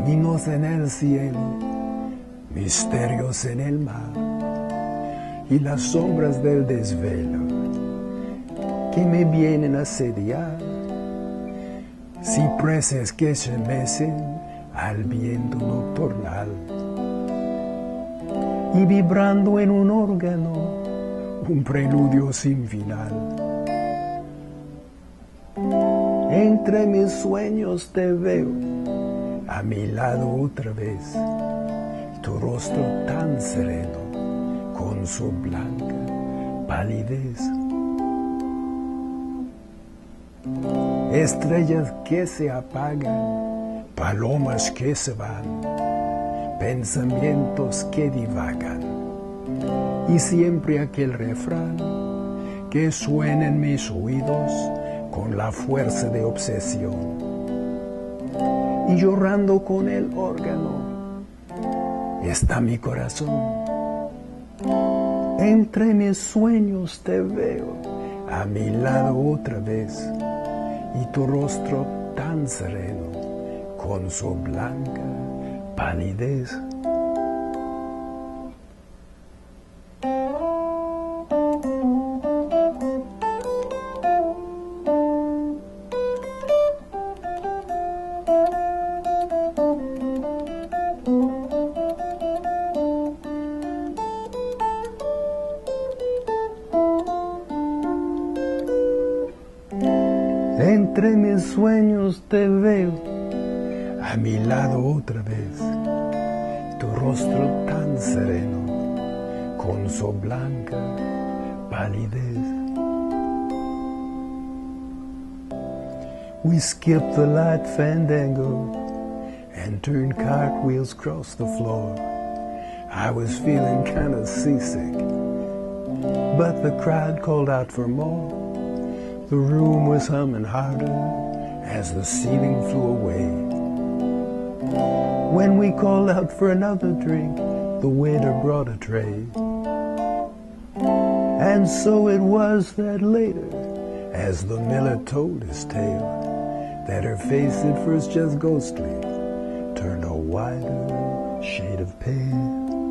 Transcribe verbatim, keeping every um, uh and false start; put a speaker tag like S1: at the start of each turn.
S1: Caminos en el cielo, misterios en el mar, y las sombras del desvelo que me vienen a asediar, cipreses que se mecen al viento nocturnal, y vibrando en un órgano, un preludio sin final. Entre mis sueños te veo, a mi lado otra vez, tu rostro tan sereno, con su blanca palidez. Estrellas que se apagan, palomas que se van, pensamientos que divagan, y siempre aquel refrán que suena en mis oídos con la fuerza de obsesión. Y llorando con el órgano está mi corazón. Entre mis sueños te veo, a mi lado otra vez, y tu rostro tan sereno, con su blanca palidez. Entre mis sueños te veo, a mi lado otra vez, tu rostro tan sereno, con su blanca palidez. We skipped the light fandango and turned cartwheels across the floor. I was feeling kind of seasick, but the crowd called out for more. The room was humming harder as the ceiling flew away. When we called out for another drink, the waiter brought a tray. And so it was that later, as the miller told his tale, that her face at first just ghostly turned a wider shade of pale.